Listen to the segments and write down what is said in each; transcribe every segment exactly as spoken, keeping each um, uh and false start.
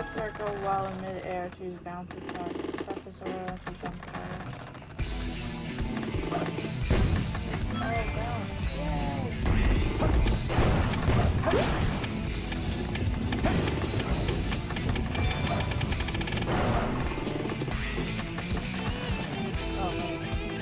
press circle while in mid-air to use bounce attack. Press the circle to jump higher. Oh, bounce. Yay! Oh, man.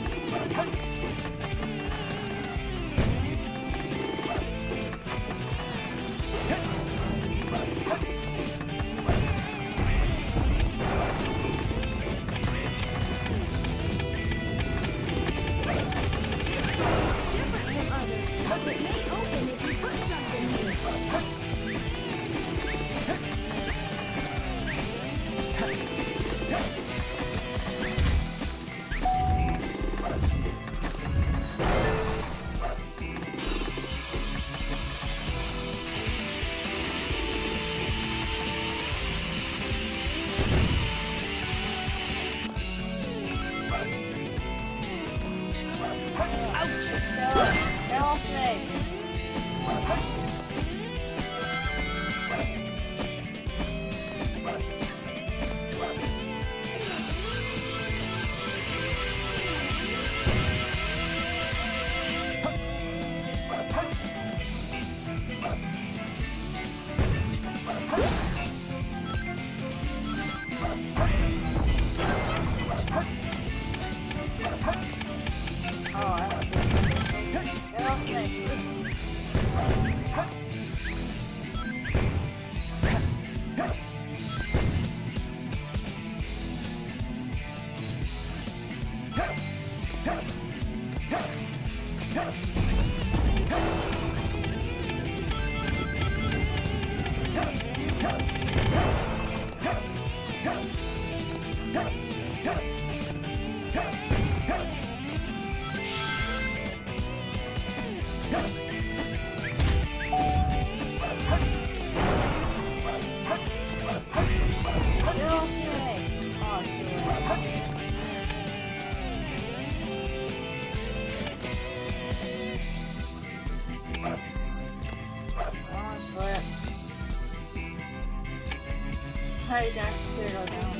How you can actually go down.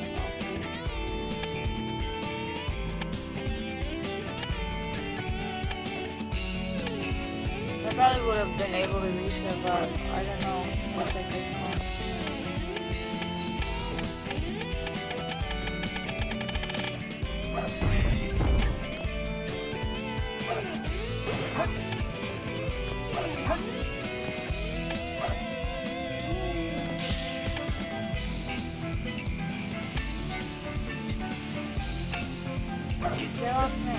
I probably would have been able to reach it, but I don't know what I did. Get off me.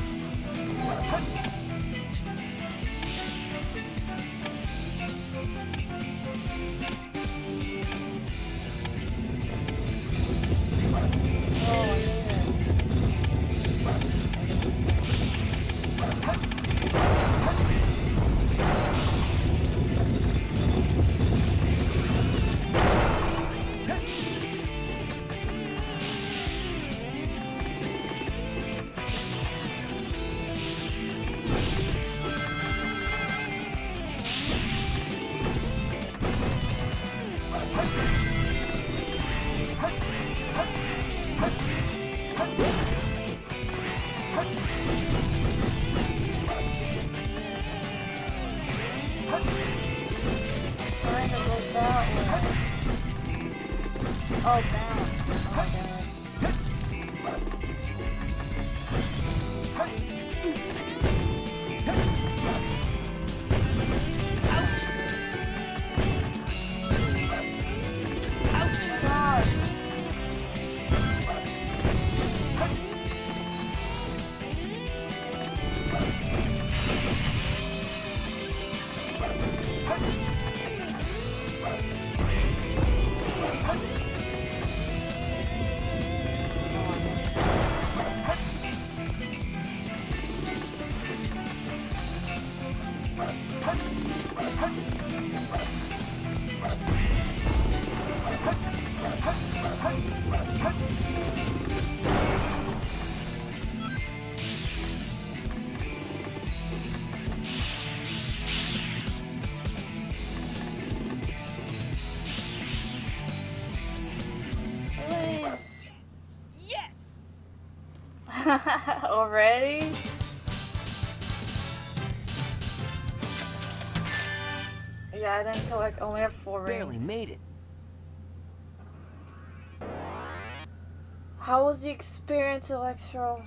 Oh, man. Oh, my God. Already? Yeah, I didn't collect. Only have four rings. Barely made it. How was the experience, Electro?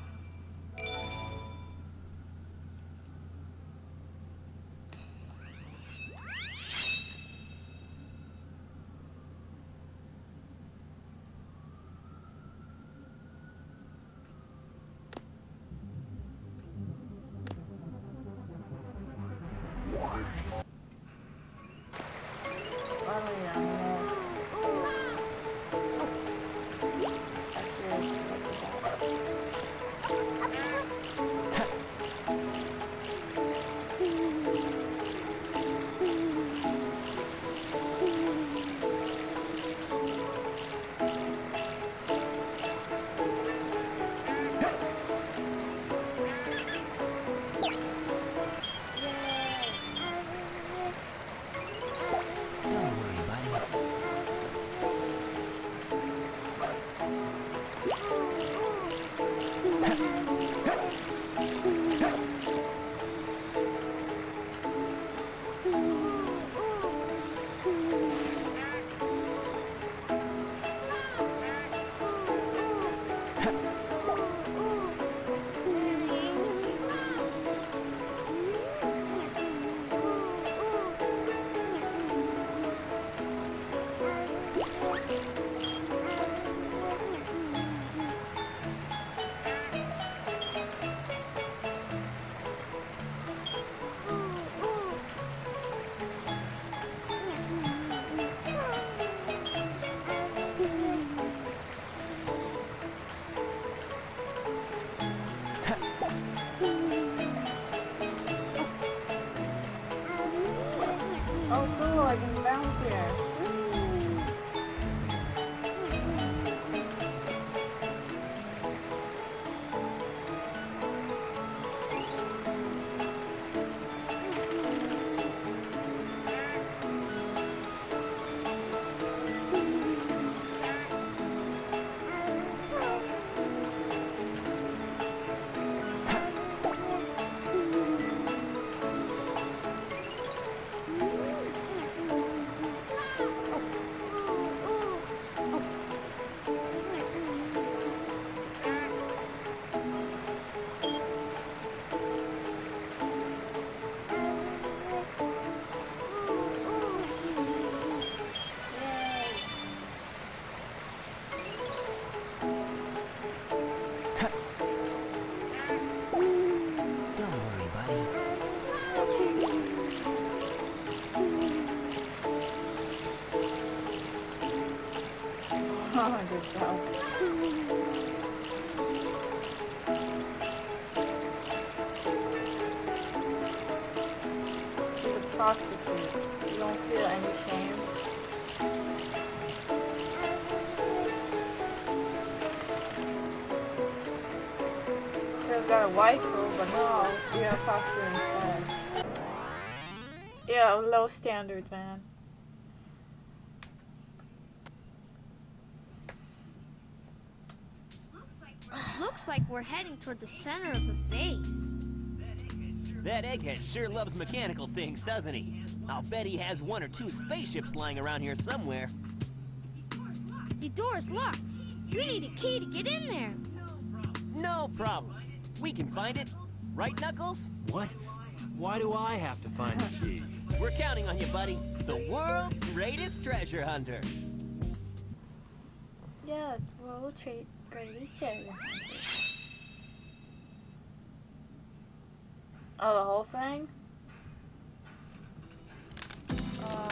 Oh cool, I can bounce here. Oh, good job. She's a prostitute. You don't feel any shame? Could have got a waifu, but no, we have a prostitute instead. Yeah, low standard, man. Looks like we're heading toward the center of the base. That egghead sure loves mechanical things, doesn't he? I'll bet he has one or two spaceships lying around here somewhere. The door's locked. We need a key to get in there. No problem. We can find it. Right, Knuckles? What? Why do I have to find the key? We're counting on you, buddy. The world's greatest treasure hunter. Yeah, world trade greatest treasure hunter. Oh, the whole thing? Uh.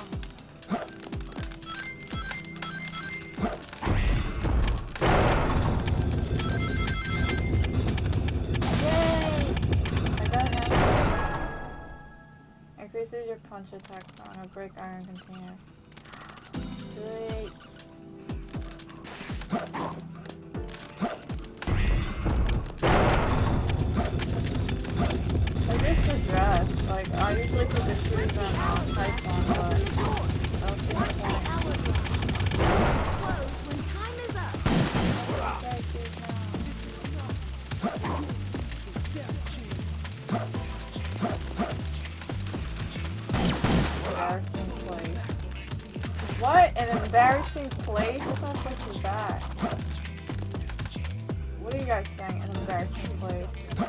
Increases your punch attack on a break iron containers. Great. I guess the dress. Like, I usually put the shoes on all tights on, but I'll see the point. Close when time is up. What? An embarrassing place? What kind of place is that? What are you guys saying? An embarrassing place?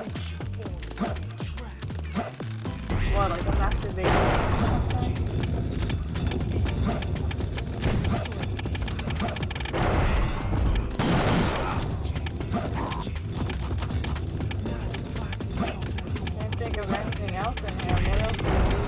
What, like a masturbation or something? Can't think of anything else in here. What else would you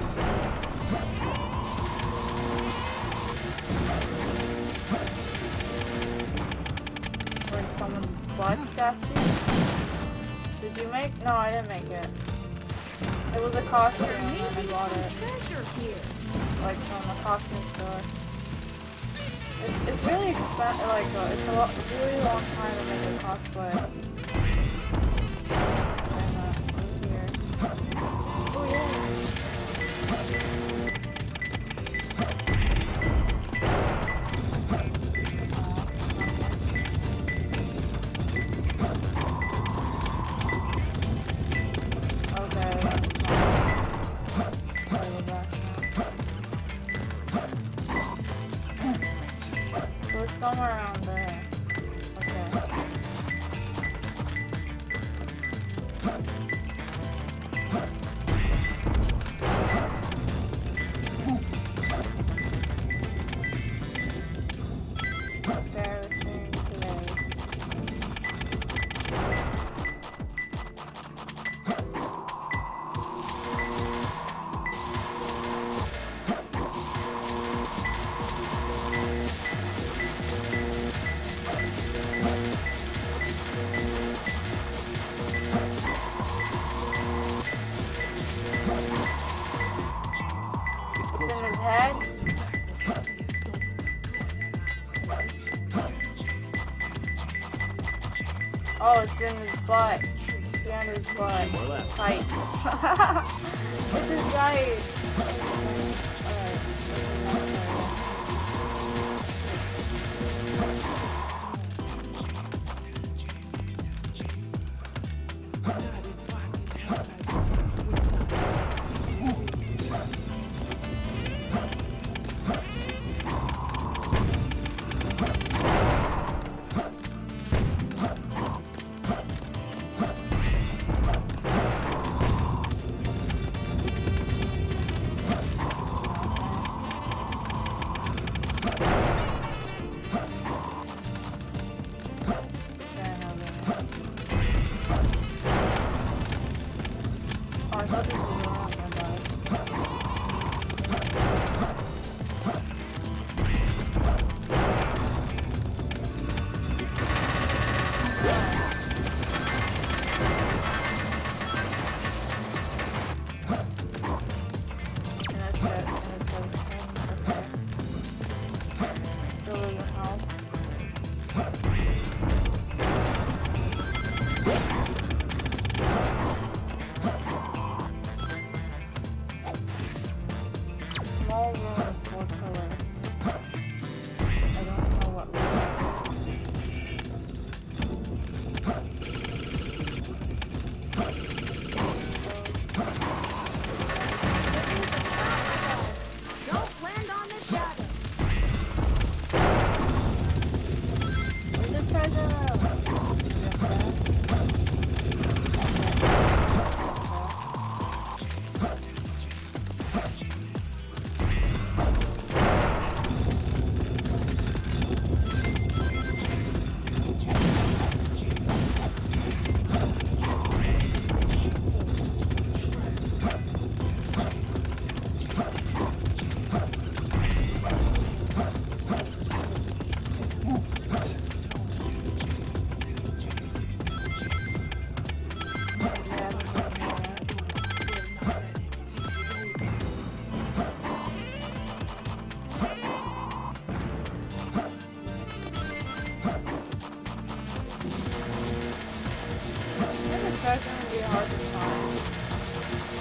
Or someone's butt statue? Did you make? No, I didn't make it. It was a costume and I bought it. Like from a costume store. It's, it's really expensive, like, uh, it's a lo really long time to make a cosplay. And, uh, over here. Oh, yeah. Okay, that's fine. I'll go back now. So it's somewhere around there. Okay. Embarrassing place. It's It's in closer. his head. Oh, it's in his butt. It's behind his butt. More left. Tight. It's his tight. Oh, I thought this was wrong. My And that's it. And it says thing. Okay. Still doesn't help. Small room with four pillars. I don't know what room Don't land on the shadow. Where's the treasure room? Is it there? Treasure would be hard to find.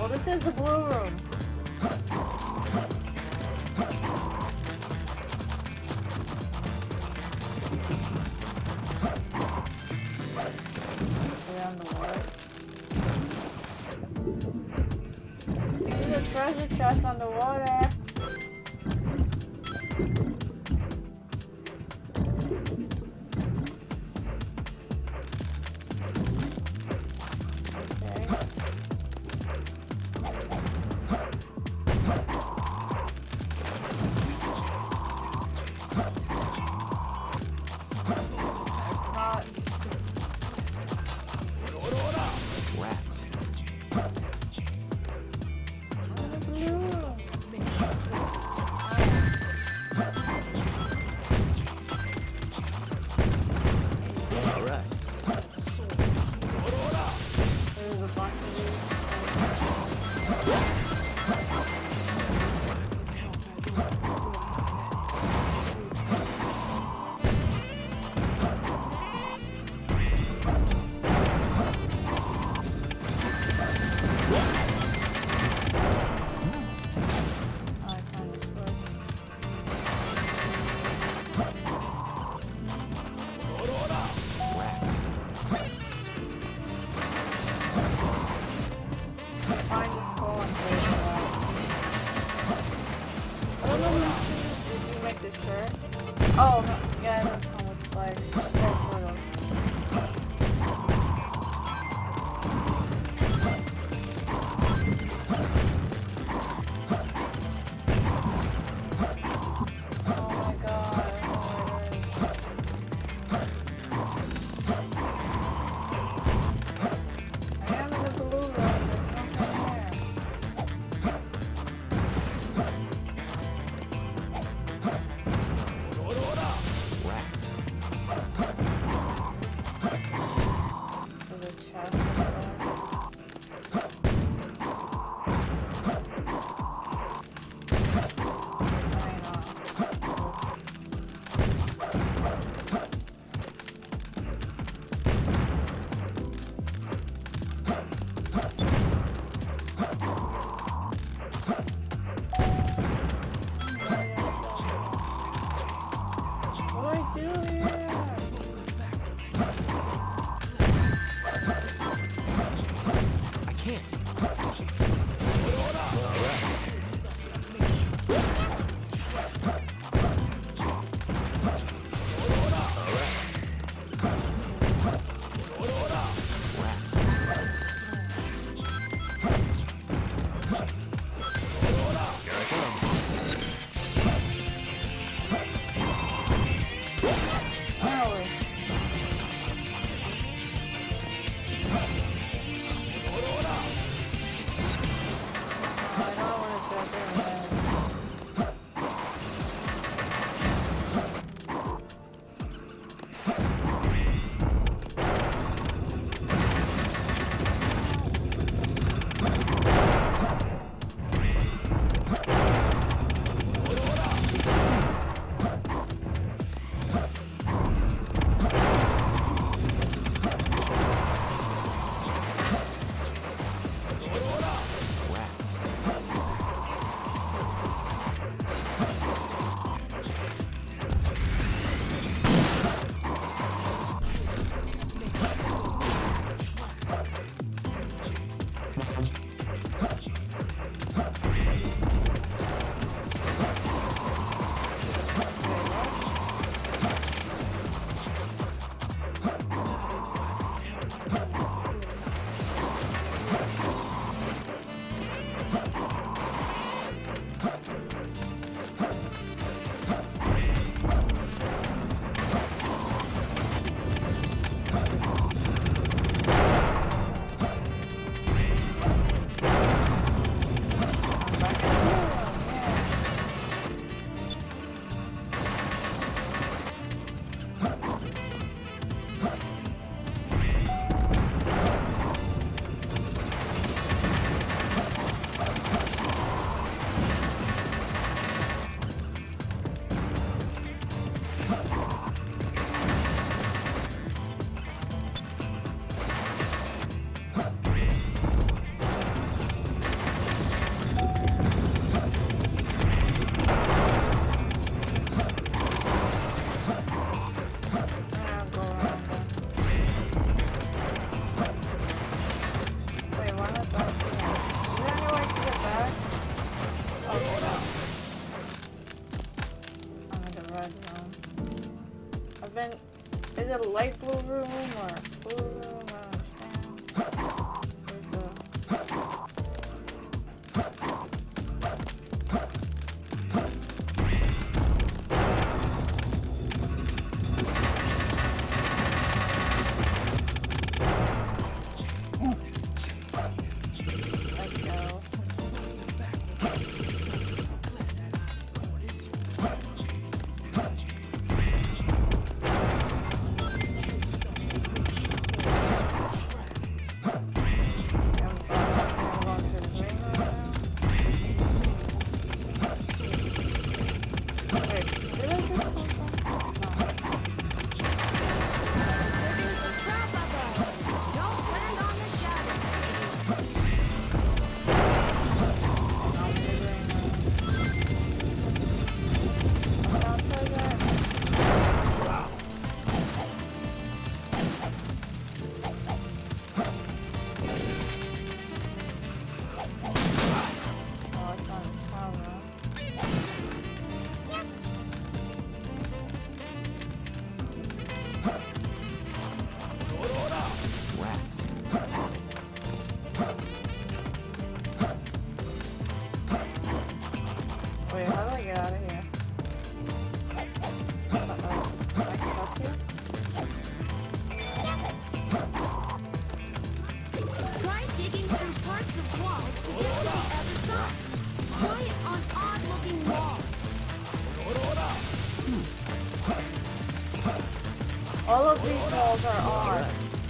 this is the blue room. We're on the water. See the treasure chest underwater. Oh, yeah, that's almost like, well, sort of. Oh my god, I don't know where it is. I am in the blue room, there's nothing there. those are odd.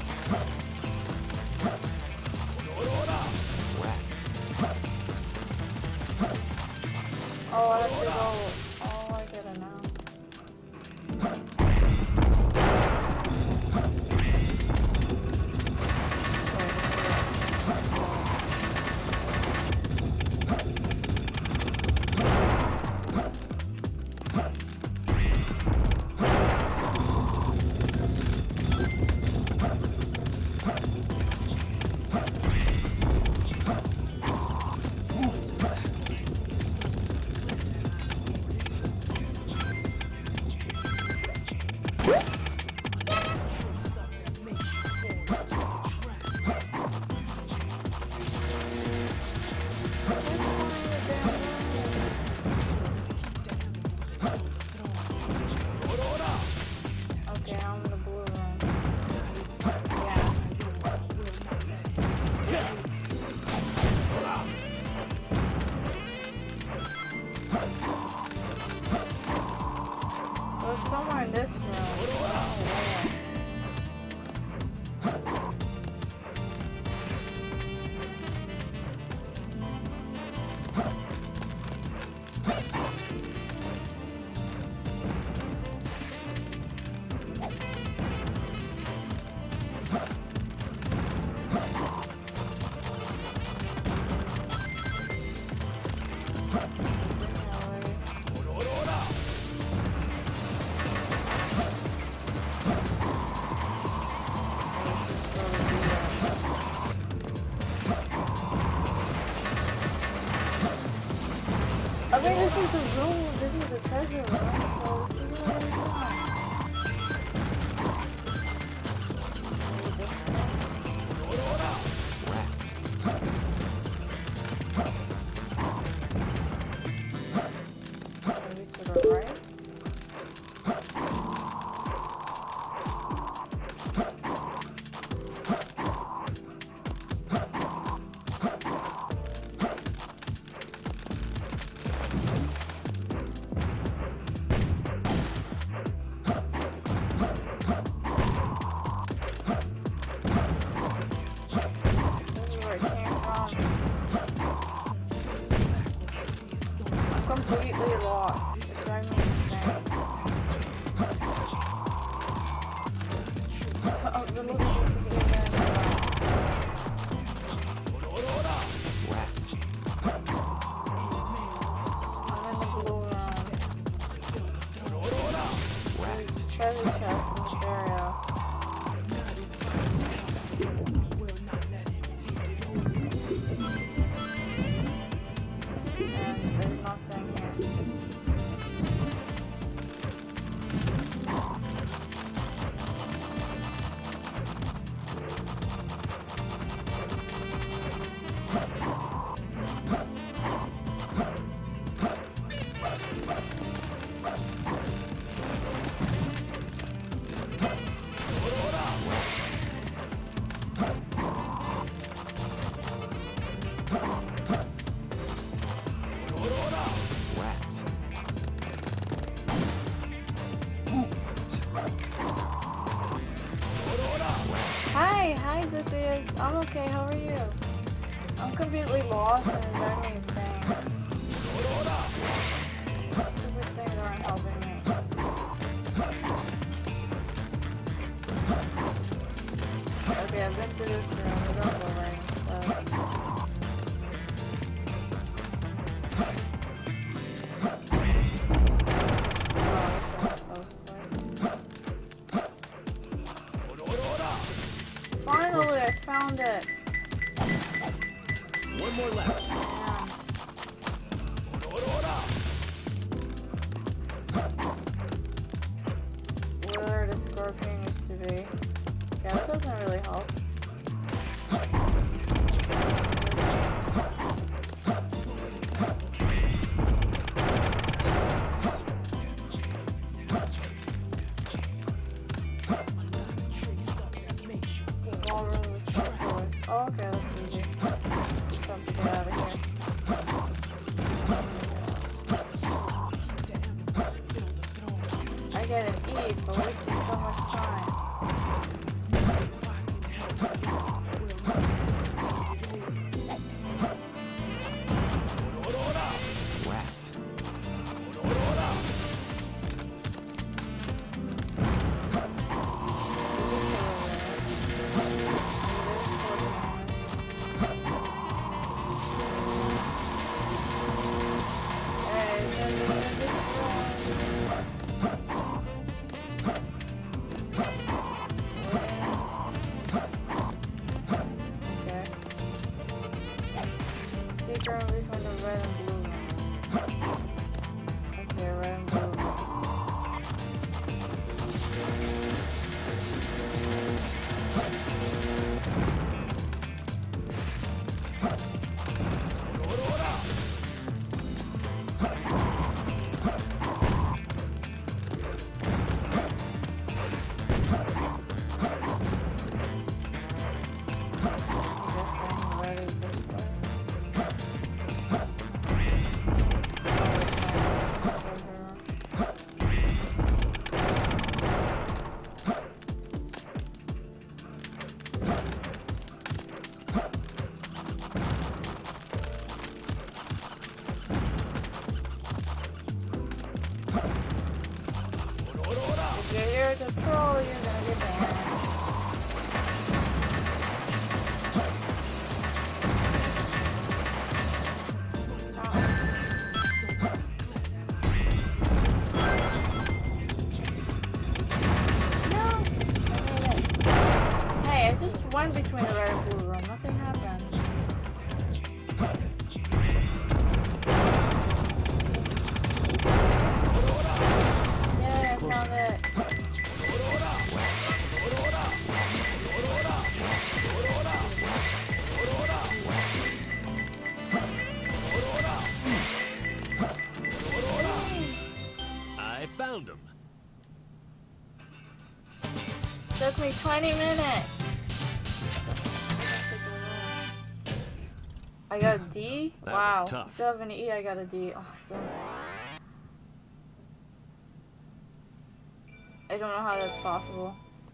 Oh, I have to go. Oh, I get it now. Somewhere in this room. Oh, yeah. I mean, this is the room, this is the treasure room, so this is what I'm doing. Maybe to the right? Completely lost. It's driving me insane. I've been looking for the game. I'm in the blue room. Treasure chest in this area. And there's nothing here. Hi, hi Zythius. I'm okay, how are you? I'm completely lost and it's driving me insane. Stupid things aren't helping me. Okay, I've been through this room. We don't go right instead. Finally, I found it. One more left. Yeah. Where the scorpion used to be. Yeah, that doesn't really help. Oh, okay, that's easy. Just have to get out of here. I get an E for wasting so much time. currently from the red and blue. Okay, red and blue. If you're here to troll, you're gonna get banned. No, I made it. Hey, I just went between the red and blue room. Nothing happened. Yay, I found it. I found him. Took me twenty minutes. I got a D? That Wow. was tough. Instead of an E, I got a D. Awesome. I don't know how that's possible.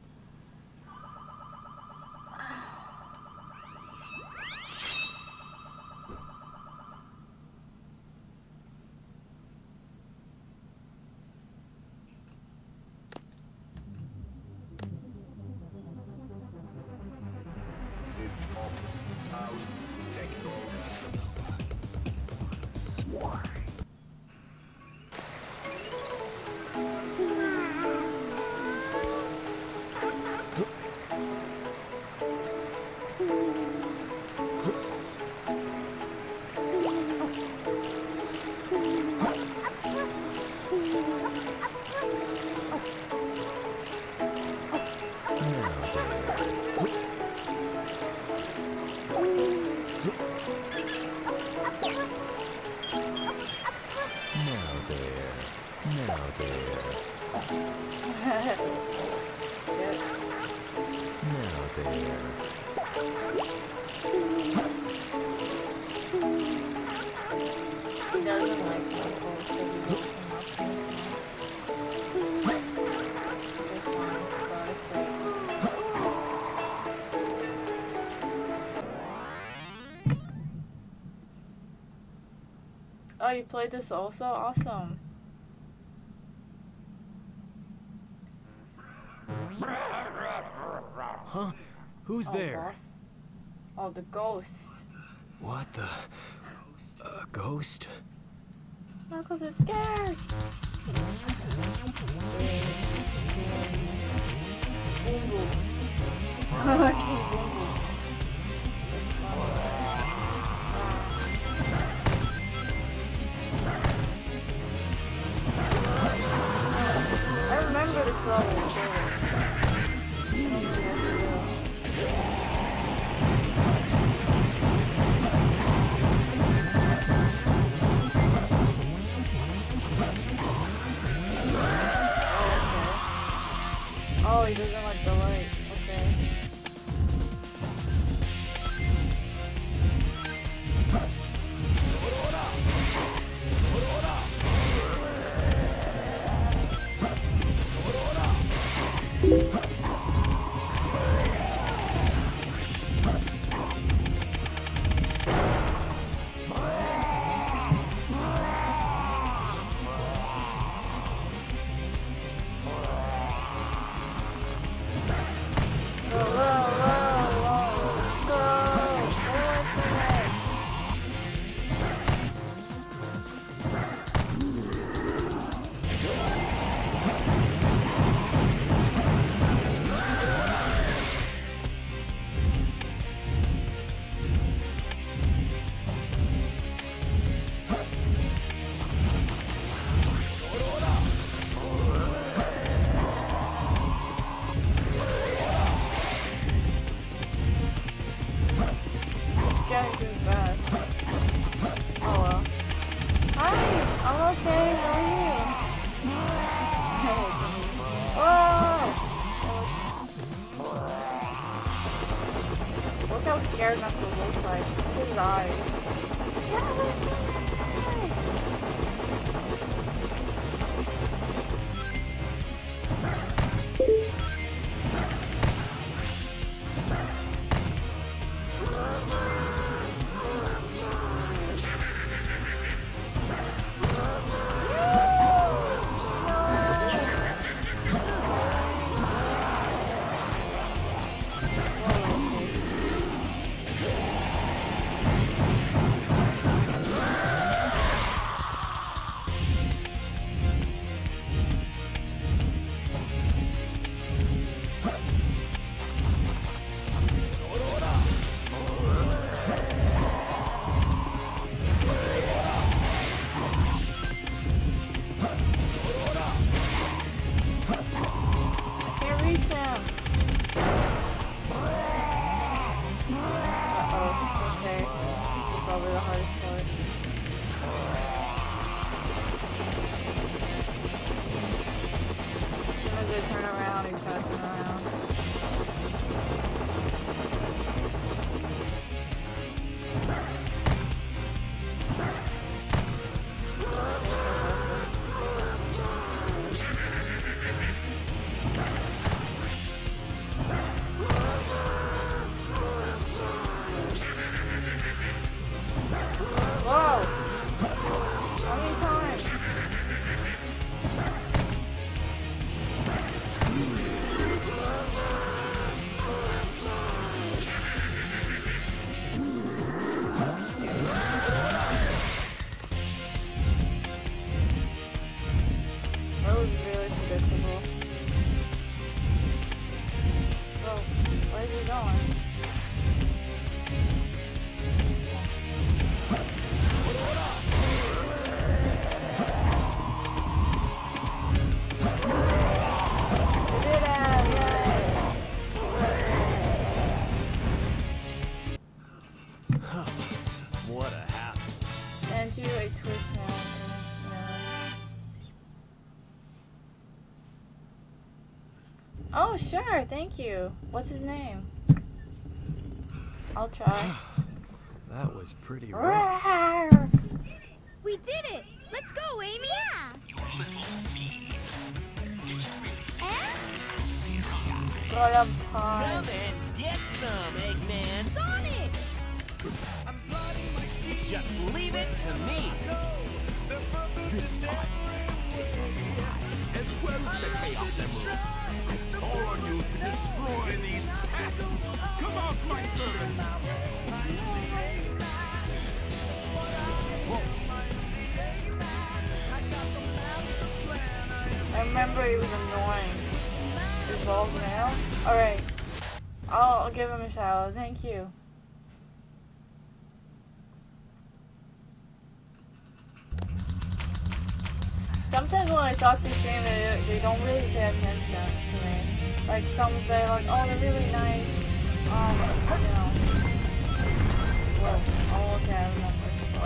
He doesn't like chemicals because he doesn't like Oh, you played this also? Awesome. Huh? Who's Oh, there? boss. Oh, the ghost. What the? A ghost? Knuckles is scared. Boom boom. Okay, boom boom. I remember this level too. Oh, he doesn't like the light. Okay. how scared Knuckles looks like. Look at his eyes. Oh, sure, thank you. What's his name? I'll try. That was pretty rough. We did it! Let's go, Amy! Yeah! You little thieves. Eh? But I'm tired. Come and get some, Eggman. Sonic! Just leave it to me. This time, as well as the Chaos Emerald, I call on you to destroy these pests. Come out, my servant. I remember he was annoying. Evolve now? Alright. I'll, I'll give him a shower. Thank you. Sometimes when I talk to stream, they, they don't really pay attention to me. Like, some say, like, oh, they're really nice. Um, you know. Well, oh, okay, I remember.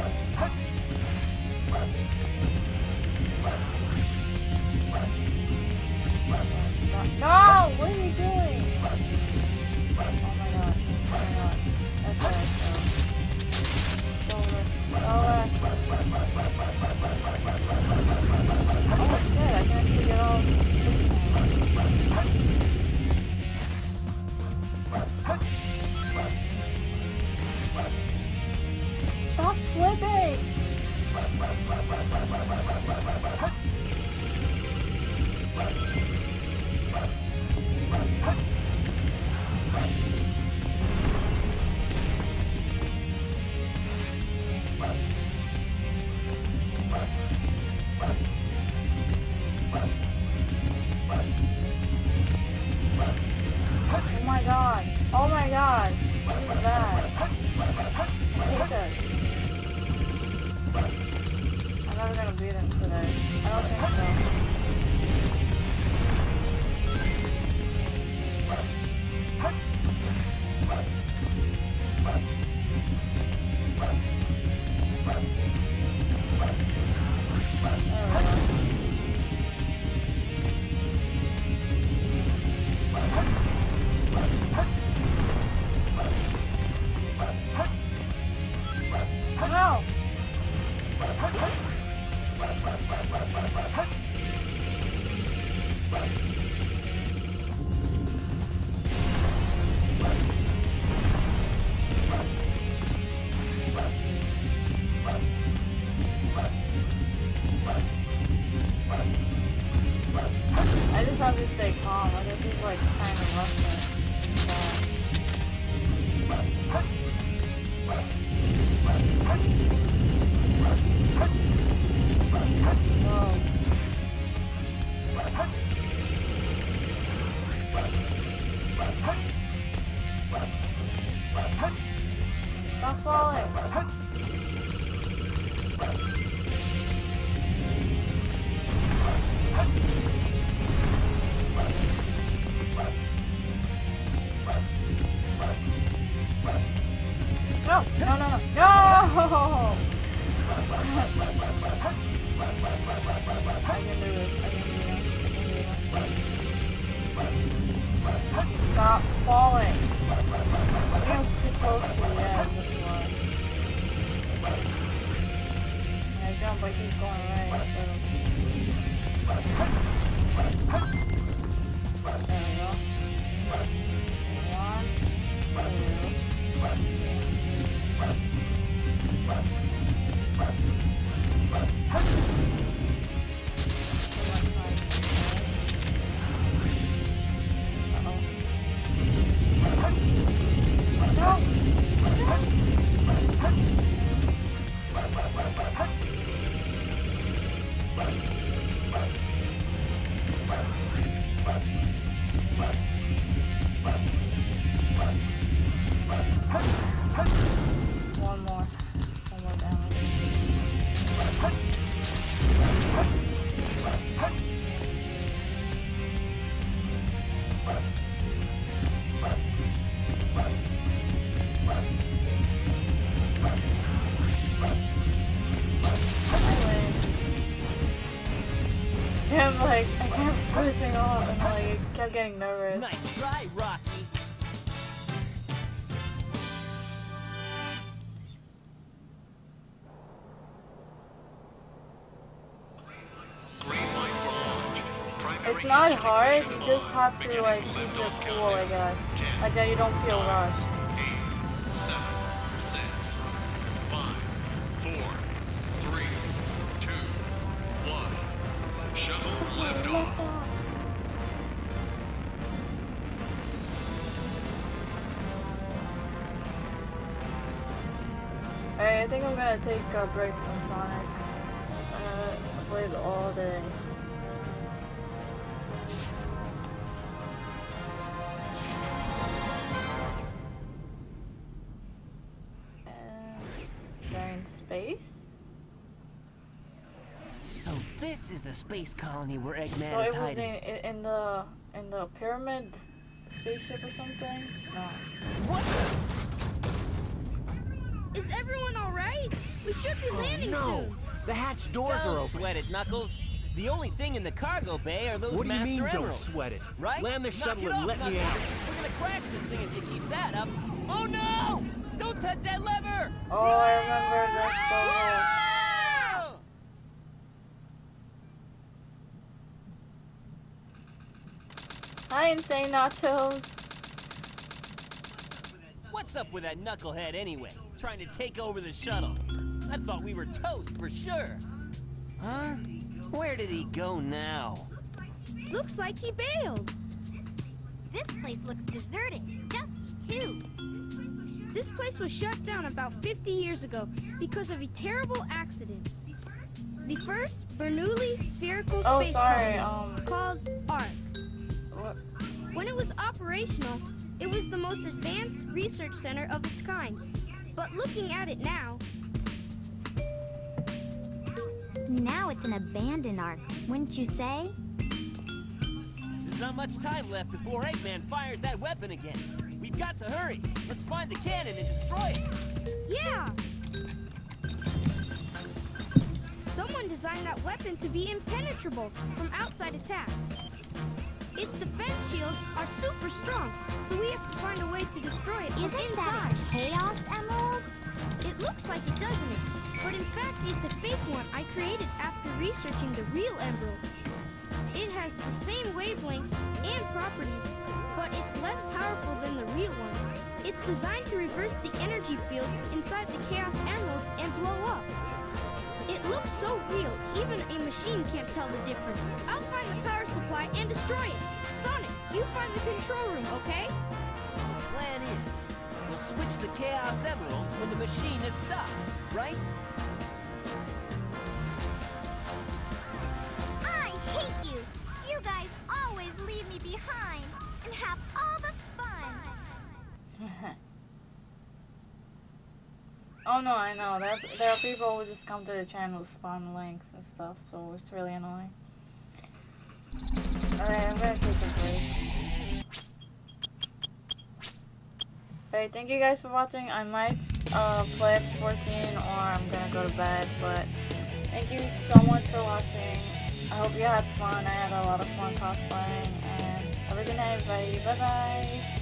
No! What are you doing? Oh my god. Oh my god. That's right. So, over. Oh shit, I can actually get all Stop slipping! Oh my god. Oh my god. What is that? Take this. I'm never gonna beat him today. I don't think so. Stop falling. No, no, no, no, no! I can do this, I can do this, I can do this. Stop falling. I'm too close to the edge, that's why. When I jump, I keep going right, so... There we go. One, two... One more. One more damage. I'm like, I kept slipping off and like, I kept getting nervous. Nice try, Rocky. It's not hard, you just have to like keep your cool, I guess. Like that you don't feel rushed. eight, seven, six, five, four, three, two, one. Shuttle lift off. Alright, I think I'm gonna take a break from Sonic. Uh, I played all day. Space? So this is the space colony where Eggman So is it was hiding. in, in the in the pyramid spaceship or something? No. What? Is everyone all right? We should be landing no. soon. The hatch doors Don't are open. Sweat it, Knuckles. The only thing in the cargo bay are those What do you master mean, emeralds. don't sweat it? Right? Land the Knock shuttle it and off, let me Knuckles. out. We're gonna crash this thing if you keep that up. Oh no! Don't touch that lever! Oh, I remember that story. Hi, Insane Nachos. What's up with that knucklehead anyway? Trying to take over the shuttle. I thought we were toast for sure. Huh? Where did he go now? Looks like he bailed. This place looks deserted. Dusty, too. This place was shut down about fifty years ago because of a terrible accident. The first Bernoulli spherical Oh, space sorry, colony um... called ARC. What? When it was operational, it was the most advanced research center of its kind. But looking at it now... Now it's an abandoned Ark, wouldn't you say? There's not much time left before Eggman fires that weapon again. We've got to hurry. Let's find the cannon and destroy it. Yeah! Someone designed that weapon to be impenetrable from outside attacks. Its defense shields are super strong, so we have to find a way to destroy it from Isn't inside. that a Chaos Emerald? It looks like it, doesn't it? But in fact, it's a fake one I created after researching the real emerald. It has the same wavelength and properties, but it's less powerful than the real one. It's designed to reverse the energy field inside the Chaos Emeralds and blow up. It looks so real, even a machine can't tell the difference. I'll find the power supply and destroy it. Sonic, you find the control room, okay? So the plan is, we'll switch the Chaos Emeralds when the machine is stopped, right? I hate you! You guys always leave me behind and have all the fun! Oh no, I know. There, there are people who just come to the channel to spawn links and stuff, so it's really annoying. Alright, I'm gonna take a break. Alright, thank you guys for watching. I might uh, play F fourteen or I'm gonna go to bed, but thank you so much for watching. I hope you had fun. I had a lot of fun cosplaying, and have a good night, everybody. Bye bye.